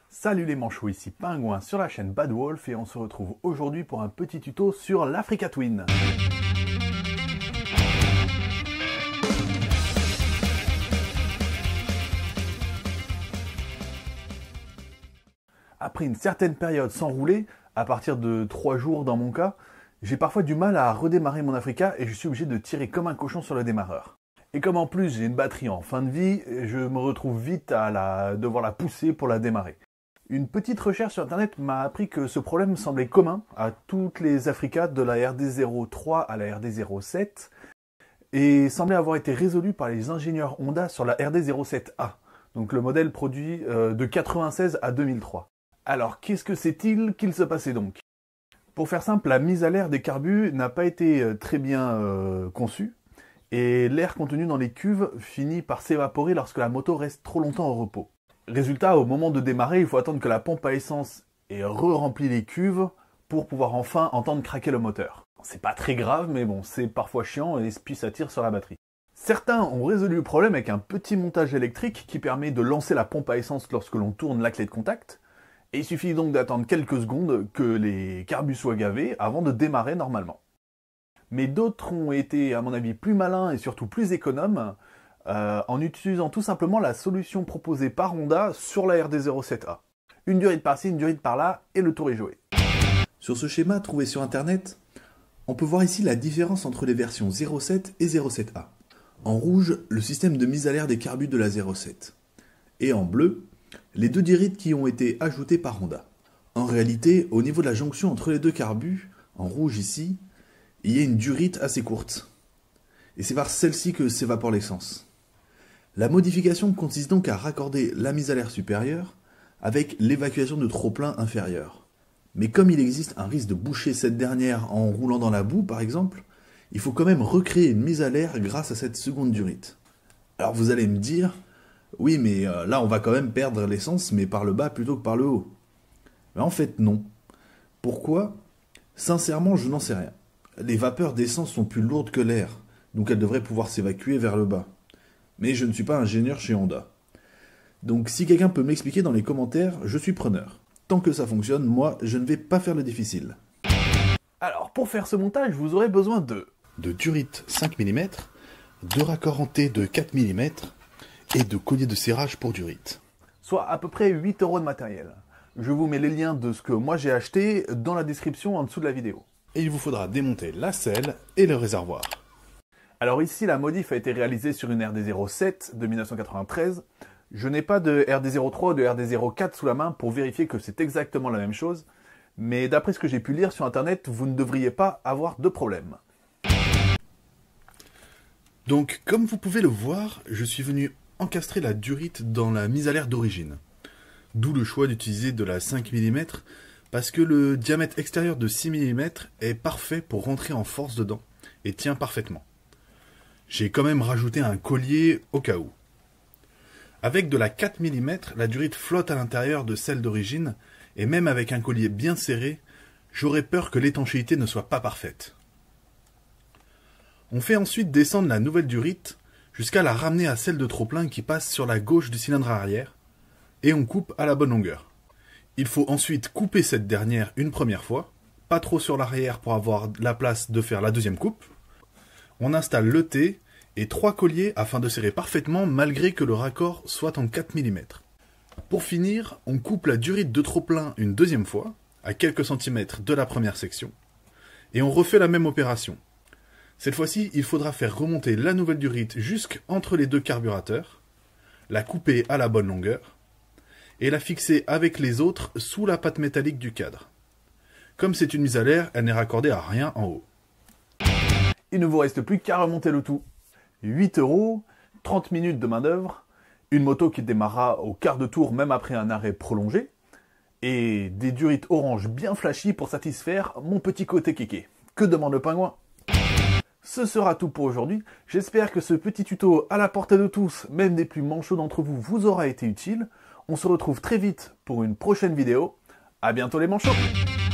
Salut les manchots, ici Pingouin sur la chaîne Bad Wolf et on se retrouve aujourd'hui pour un petit tuto sur l'Africa Twin. Après une certaine période sans rouler, à partir de 3 jours dans mon cas, j'ai parfois du mal à redémarrer mon Africa et je suis obligé de tirer comme un cochon sur le démarreur. Et comme en plus j'ai une batterie en fin de vie, je me retrouve vite à devoir la pousser pour la démarrer. Une petite recherche sur internet m'a appris que ce problème semblait commun à toutes les Africa de la RD03 à la RD07 et semblait avoir été résolu par les ingénieurs Honda sur la RD07A, donc le modèle produit de 96 à 2003. Alors qu'est-ce que c'est-il qu'il se passait donc? Pour faire simple, la mise à l'air des carbus n'a pas été très bien conçue et l'air contenu dans les cuves finit par s'évaporer lorsque la moto reste trop longtemps au repos. Résultat, au moment de démarrer, il faut attendre que la pompe à essence ait re-rempli les cuves pour pouvoir enfin entendre craquer le moteur. C'est pas très grave, mais bon, c'est parfois chiant et puis ça tire sur la batterie. Certains ont résolu le problème avec un petit montage électrique qui permet de lancer la pompe à essence lorsque l'on tourne la clé de contact. Et il suffit donc d'attendre quelques secondes que les carbus soient gavés avant de démarrer normalement. Mais d'autres ont été, à mon avis, plus malins et surtout plus économes en utilisant tout simplement la solution proposée par Honda sur la RD07A. Une durite par-ci, une durite par-là, et le tour est joué. Sur ce schéma trouvé sur internet, on peut voir ici la différence entre les versions 07 et 07A. En rouge, le système de mise à l'air des carbus de la 07. Et en bleu, les deux dirites qui ont été ajoutées par Honda. En réalité, au niveau de la jonction entre les deux carbus, en rouge ici, il y a une durite assez courte. Et c'est par celle-ci que s'évapore l'essence. La modification consiste donc à raccorder la mise à l'air supérieure avec l'évacuation de trop-plein inférieur. Mais comme il existe un risque de boucher cette dernière en roulant dans la boue par exemple, il faut quand même recréer une mise à l'air grâce à cette seconde durite. Alors vous allez me dire, oui mais là on va quand même perdre l'essence mais par le bas plutôt que par le haut. Mais en fait non. Pourquoi? Sincèrement je n'en sais rien. Les vapeurs d'essence sont plus lourdes que l'air, donc elles devraient pouvoir s'évacuer vers le bas. Mais je ne suis pas ingénieur chez Honda. Donc si quelqu'un peut m'expliquer dans les commentaires, je suis preneur. Tant que ça fonctionne, moi, je ne vais pas faire le difficile. Alors pour faire ce montage, vous aurez besoin de durite 5 mm, de raccords en T de 4 mm et de colliers de serrage pour durite. soit à peu près 8 € de matériel. Je vous mets les liens de ce que moi j'ai acheté dans la description en dessous de la vidéo. Et il vous faudra démonter la selle et le réservoir. Alors ici, la modif a été réalisée sur une RD07 de 1993. Je n'ai pas de RD03 ou de RD04 sous la main pour vérifier que c'est exactement la même chose. Mais d'après ce que j'ai pu lire sur internet, vous ne devriez pas avoir de problème. Donc, comme vous pouvez le voir, je suis venu encastrer la durite dans la mise à l'air d'origine. D'où le choix d'utiliser de la 5 mm, parce que le diamètre extérieur de 6 mm est parfait pour rentrer en force dedans, et tient parfaitement. J'ai quand même rajouté un collier au cas où. Avec de la 4 mm, la durite flotte à l'intérieur de celle d'origine, et même avec un collier bien serré, j'aurais peur que l'étanchéité ne soit pas parfaite. On fait ensuite descendre la nouvelle durite jusqu'à la ramener à celle de trop-plein qui passe sur la gauche du cylindre arrière, et on coupe à la bonne longueur. Il faut ensuite couper cette dernière une première fois, pas trop sur l'arrière pour avoir la place de faire la deuxième coupe. On installe le T et 3 colliers afin de serrer parfaitement malgré que le raccord soit en 4 mm. Pour finir, on coupe la durite de trop-plein une deuxième fois, à quelques centimètres de la première section, et on refait la même opération. Cette fois-ci, il faudra faire remonter la nouvelle durite jusqu'entre les deux carburateurs, la couper à la bonne longueur, et la fixer avec les autres sous la patte métallique du cadre. Comme c'est une mise à l'air, elle n'est raccordée à rien en haut. Il ne vous reste plus qu'à remonter le tout. 8 €, 30 minutes de main d'œuvre, une moto qui démarrera au quart de tour même après un arrêt prolongé, et des durites orange bien flashy pour satisfaire mon petit côté kéké. Que demande le pingouin? Ce sera tout pour aujourd'hui. J'espère que ce petit tuto à la portée de tous, même des plus manchots d'entre vous, vous aura été utile. On se retrouve très vite pour une prochaine vidéo. À bientôt les manchots!